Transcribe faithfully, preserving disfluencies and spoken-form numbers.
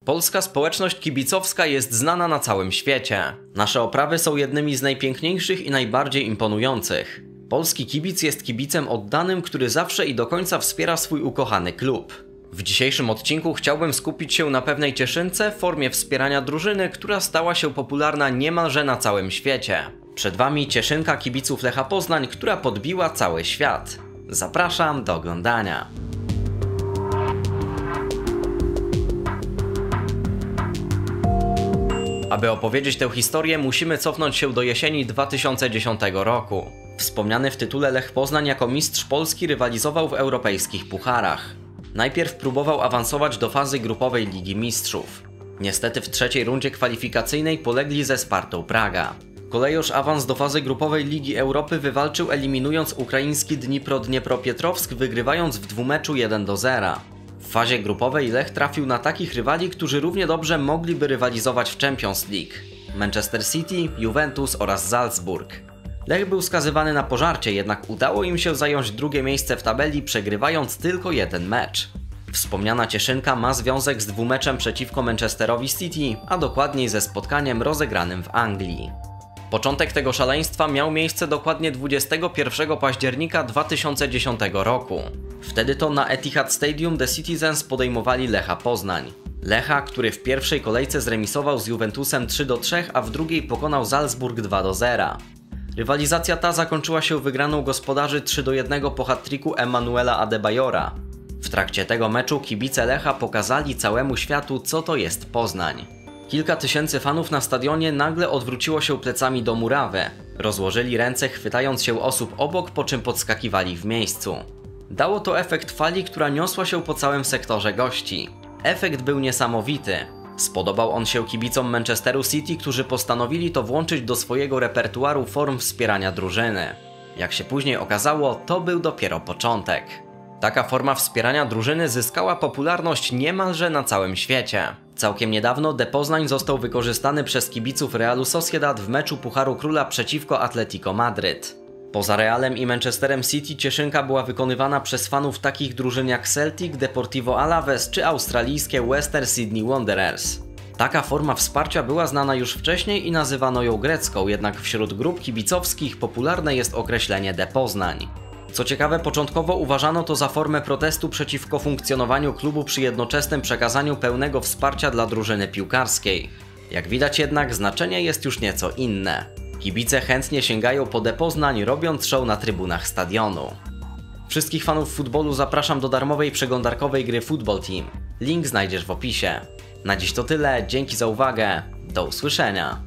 Polska społeczność kibicowska jest znana na całym świecie. Nasze oprawy są jednymi z najpiękniejszych i najbardziej imponujących. Polski kibic jest kibicem oddanym, który zawsze i do końca wspiera swój ukochany klub. W dzisiejszym odcinku chciałbym skupić się na pewnej cieszynce w formie wspierania drużyny, która stała się popularna niemalże na całym świecie. Przed Wami cieszynka kibiców Lecha Poznań, która podbiła cały świat. Zapraszam do oglądania. Aby opowiedzieć tę historię, musimy cofnąć się do jesieni dwa tysiące dziesiątego roku. Wspomniany w tytule Lech Poznań jako mistrz Polski rywalizował w europejskich pucharach. Najpierw próbował awansować do fazy grupowej Ligi Mistrzów. Niestety w trzeciej rundzie kwalifikacyjnej polegli ze Spartą Praga. Kolejorz awans do fazy grupowej Ligi Europy wywalczył, eliminując ukraiński Dnipro-Dniepropietrowsk, wygrywając w dwumeczu jeden do zera. W fazie grupowej Lech trafił na takich rywali, którzy równie dobrze mogliby rywalizować w Champions League: Manchester City, Juventus oraz Salzburg. Lech był skazywany na pożarcie, jednak udało im się zająć drugie miejsce w tabeli, przegrywając tylko jeden mecz. Wspomniana cieszynka ma związek z dwumeczem przeciwko Manchesterowi City, a dokładniej ze spotkaniem rozegranym w Anglii. Początek tego szaleństwa miał miejsce dokładnie dwudziestego pierwszego października dwa tysiące dziesiątego roku. Wtedy to na Etihad Stadium The Citizens podejmowali Lecha Poznań. Lecha, który w pierwszej kolejce zremisował z Juventusem trzy do trzech, a w drugiej pokonał Salzburg dwa do zera. Rywalizacja ta zakończyła się wygraną gospodarzy trzy do jednego po hat-tricku Emmanuela Adebayora. W trakcie tego meczu kibice Lecha pokazali całemu światu, co to jest Poznań. Kilka tysięcy fanów na stadionie nagle odwróciło się plecami do murawy. Rozłożyli ręce, chwytając się osób obok, po czym podskakiwali w miejscu. Dało to efekt fali, która niosła się po całym sektorze gości. Efekt był niesamowity. Spodobał on się kibicom Manchesteru City, którzy postanowili to włączyć do swojego repertuaru form wspierania drużyny. Jak się później okazało, to był dopiero początek. Taka forma wspierania drużyny zyskała popularność niemalże na całym świecie. Całkiem niedawno De Poznań został wykorzystany przez kibiców Realu Sociedad w meczu Pucharu Króla przeciwko Atletico Madryt. Poza Realem i Manchesterem City cieszynka była wykonywana przez fanów takich drużyn jak Celtic, Deportivo Alaves czy australijskie Western Sydney Wanderers. Taka forma wsparcia była znana już wcześniej i nazywano ją grecką, jednak wśród grup kibicowskich popularne jest określenie De Poznań. Co ciekawe, początkowo uważano to za formę protestu przeciwko funkcjonowaniu klubu przy jednoczesnym przekazaniu pełnego wsparcia dla drużyny piłkarskiej. Jak widać jednak, znaczenie jest już nieco inne. Kibice chętnie sięgają po De Poznań, robiąc show na trybunach stadionu. Wszystkich fanów futbolu zapraszam do darmowej przeglądarkowej gry Football Team. Link znajdziesz w opisie. Na dziś to tyle, dzięki za uwagę, do usłyszenia.